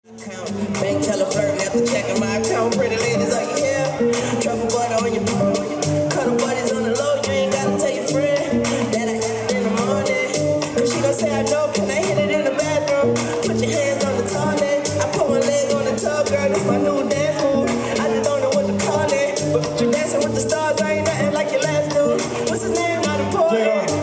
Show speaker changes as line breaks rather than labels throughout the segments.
Bank teller flirting after checking my account. Pretty ladies, are you here? Trouble butter on your cuddle buddies on the low. You ain't gotta tell your friend that I in the morning. Cause she gon' say I know. Can I hit it in the bathroom? Put your hands on the toilet. I put my leg on the tub, girl. This my new dance move. I just don't know what to call it. But you're dancing with the stars. I ain't nothing like your last dude. What's his name? Out of port.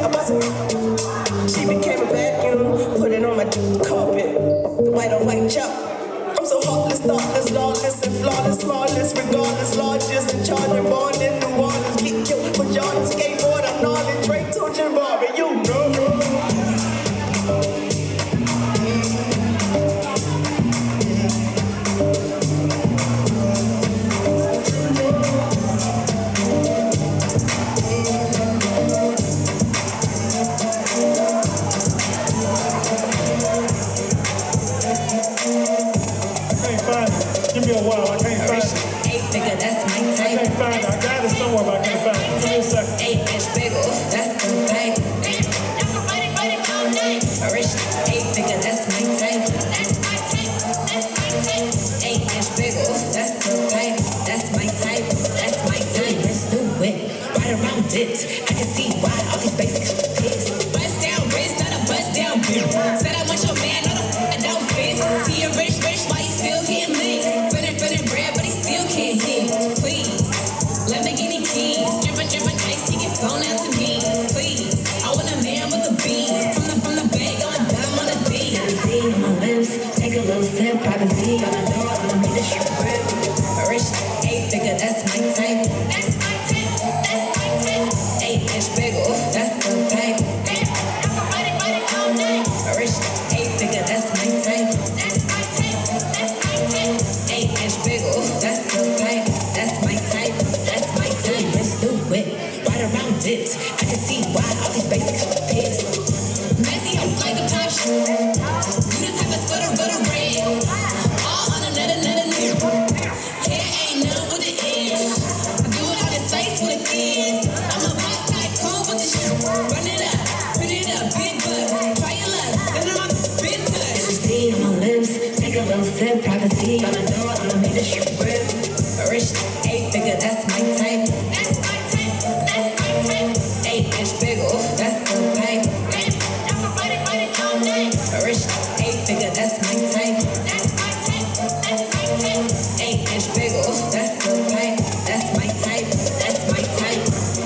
She became a vacuum. Put it on my carpet. The white on white chop. So heartless, thoughtless, lawless, and flawless, smallest, regardless, largest, and charging, born in New Orleans, get killed for Jordan, skateboard, I'm gnarly, Drake, Tunechi, and Barbie, you know.
Give me a while, I can't find it.
8-figure, that's my type.
I can't find it. I got it somewhere, but I can't find it. Give me a second.
8-inch bagel, that's the type. Rich 8-figure, that's my type. 8-inch bagel, that's the type. That's my type. That's my type. Let's do it. Right around it. I can see why all these basic hits. Bust down wrist, not a bust down bitch. Said I want your man, not a don't fit. See a rich, why you still getting lit? Spinning bread, but he still can't hit. Please, Lamborghini keys, drippin' ice, he get flown out to me. Please, I want a man with a beat. From the bag, going down on the beat. Privacy on my lips, take a little sip. Privacy on the door, let me the strip grip. A rich 8-figure, that's my type. That's my type. That's my type. 8-inch bagel, that's the type. A rich 8-figure, that's my type. That's my type. That's my type. 8-inch bagel, that's the type. That's my type. That's my type. Let's do it. Right around it. I can see why all these basic hits. Messy, I'm like a top shoe. You the type of stutter, but a red. All on another new. Hair ain't none with the edge. I do it on his face with a kids. I'm a boss type, cool with the shit. Run it up, put it up, big butt. Try your luck, then I'm a big touch. Privacy on my lips, take a little sip. Privacy on the door, let me the strip grip. A rich 8-figure, that's my type. That's my type. That's my type. 8-inch bagel, that's the type. A rich 8-figure, that's my type. That's my type. That's my type. 8-inch bagel, that's the type. That's my type. That's my type.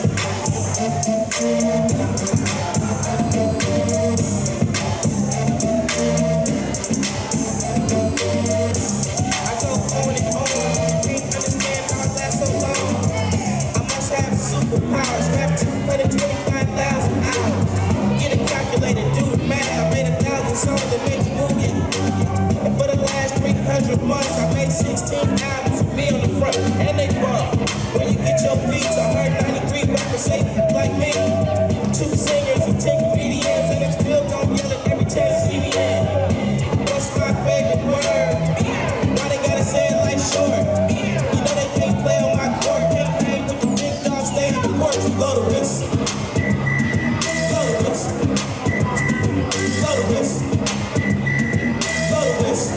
I go on and on, can't understand how it lasts so long. I must have superpowers, have 225,000 hours. Get it calculated, do the math. I made 1,000 songs that made you move it. And for the last 300 months, I made 16 albums with me on the front, and they bump. Where you get your beats, I heard 93 rappers say like me. 2 singers and 10 comedians, and I'm still gon' yell it every chance you see me in. What's my favorite word? Why they gotta say it like short? You know they can't play on my court. Can't hang with the big dogs, stay on the porch. Blow the whistle. Blow the whistle. Blow the whistle. Blow the whistle.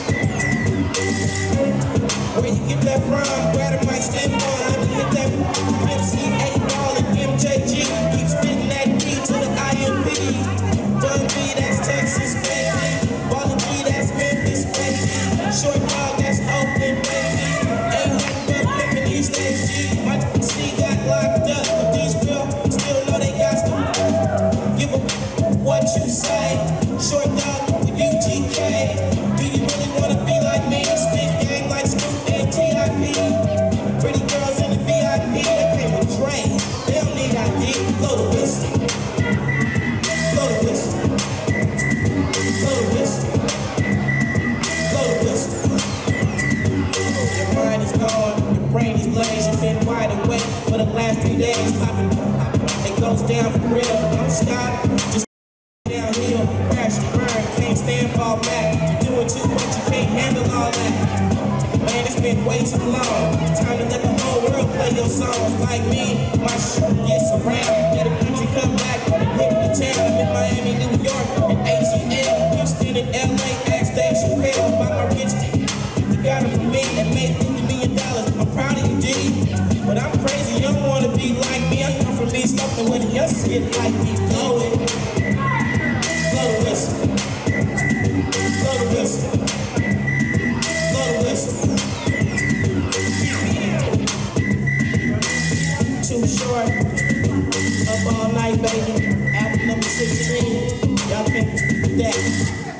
Where you get that from? Grab a mic, stand on. Let me hit that MC 8-ball and MJG. Keep spitting that D to the IMP. Dun B, that's Texas, baby. Ballin' B, that's Memphis, baby. Short dog, that's Oakland, baby. Ain't nothing but pimpin' these days, G. My C got locked up, but these real still know they got to give a what you say. Short dog with UGK. Do you really wanna be like me? Spit gang like Snoop and T.I.P. Pretty girls in the VIP, they came with Dre. They don't need ID. Blow the whistle. Blow the whistle. Blow the whistle. Blow the whistle. Your mind is gone, your brain is glazed. You've been wide awake for the last 3 days. Popping, it goes down for real. Don't stop, just downhill, crash and burn. Can't stand, fall back. You're doing too much, you can't handle all that. Man, it's been way too long. Time to let the whole world play your songs. Like me, my shit gets around. Let the country come back and hit the town. I'm in Miami, New York, and ATL, Houston, and LA. Ask Dave Chappelle about my rich money, your shit like me blowing. Blow the whistle. Blow the whistle. Blow the whistle. Too short. Up all night, baby. Album number 16. Y'all think that?